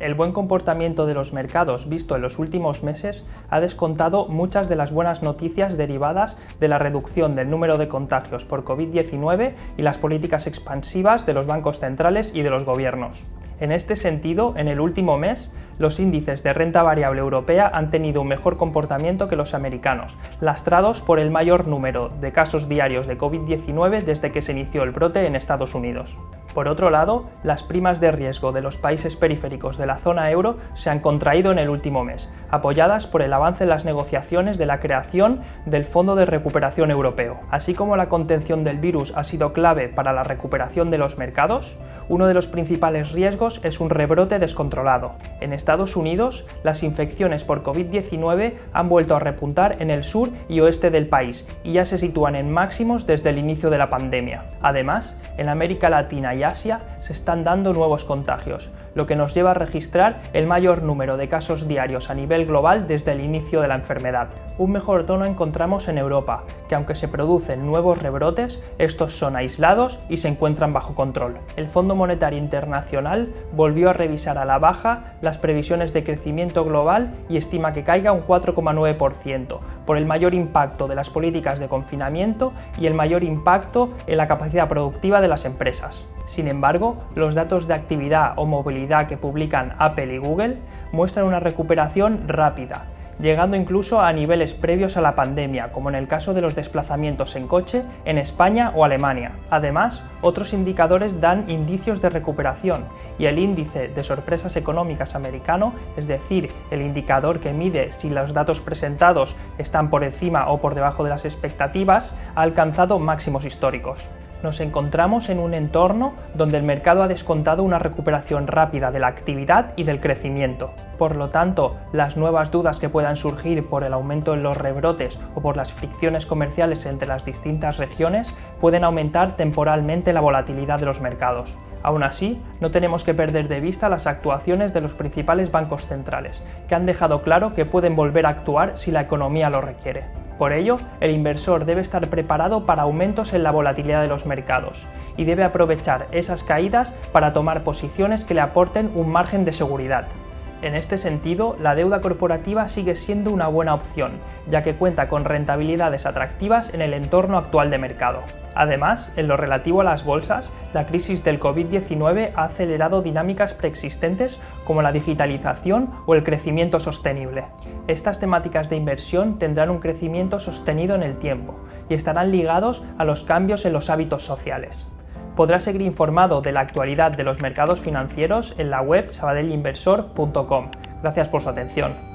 El buen comportamiento de los mercados visto en los últimos meses ha descontado muchas de las buenas noticias derivadas de la reducción del número de contagios por COVID-19 y las políticas expansivas de los bancos centrales y de los gobiernos. En este sentido, en el último mes, los índices de renta variable europea han tenido un mejor comportamiento que los americanos, lastrados por el mayor número de casos diarios de COVID-19 desde que se inició el brote en Estados Unidos. Por otro lado, las primas de riesgo de los países periféricos de la zona euro se han contraído en el último mes, apoyadas por el avance en las negociaciones de la creación del Fondo de Recuperación Europeo. Así como la contención del virus ha sido clave para la recuperación de los mercados, uno de los principales riesgos es un rebrote descontrolado. En Estados Unidos, las infecciones por COVID-19 han vuelto a repuntar en el sur y oeste del país y ya se sitúan en máximos desde el inicio de la pandemia. Además, en América Latina y Asia se están dando nuevos contagios, lo que nos lleva a registrar el mayor número de casos diarios a nivel global desde el inicio de la enfermedad. Un mejor tono encontramos en Europa, que aunque se producen nuevos rebrotes, estos son aislados y se encuentran bajo control. El Fondo Monetario Internacional volvió a revisar a la baja las previsiones de crecimiento global y estima que caiga un 4,9%, por el mayor impacto de las políticas de confinamiento y el mayor impacto en la capacidad productiva de las empresas. Sin embargo, los datos de actividad o movilidad que publican Apple y Google muestran una recuperación rápida, llegando incluso a niveles previos a la pandemia, como en el caso de los desplazamientos en coche en España o Alemania. Además, otros indicadores dan indicios de recuperación y el índice de sorpresas económicas americano, es decir, el indicador que mide si los datos presentados están por encima o por debajo de las expectativas, ha alcanzado máximos históricos. Nos encontramos en un entorno donde el mercado ha descontado una recuperación rápida de la actividad y del crecimiento. Por lo tanto, las nuevas dudas que puedan surgir por el aumento en los rebrotes o por las fricciones comerciales entre las distintas regiones pueden aumentar temporalmente la volatilidad de los mercados. Aún así, no tenemos que perder de vista las actuaciones de los principales bancos centrales, que han dejado claro que pueden volver a actuar si la economía lo requiere. Por ello, el inversor debe estar preparado para aumentos en la volatilidad de los mercados y debe aprovechar esas caídas para tomar posiciones que le aporten un margen de seguridad. En este sentido, la deuda corporativa sigue siendo una buena opción, ya que cuenta con rentabilidades atractivas en el entorno actual de mercado. Además, en lo relativo a las bolsas, la crisis del COVID-19 ha acelerado dinámicas preexistentes como la digitalización o el crecimiento sostenible. Estas temáticas de inversión tendrán un crecimiento sostenido en el tiempo y estarán ligados a los cambios en los hábitos sociales. Podrás seguir informado de la actualidad de los mercados financieros en la web sabadellinversor.com. Gracias por su atención.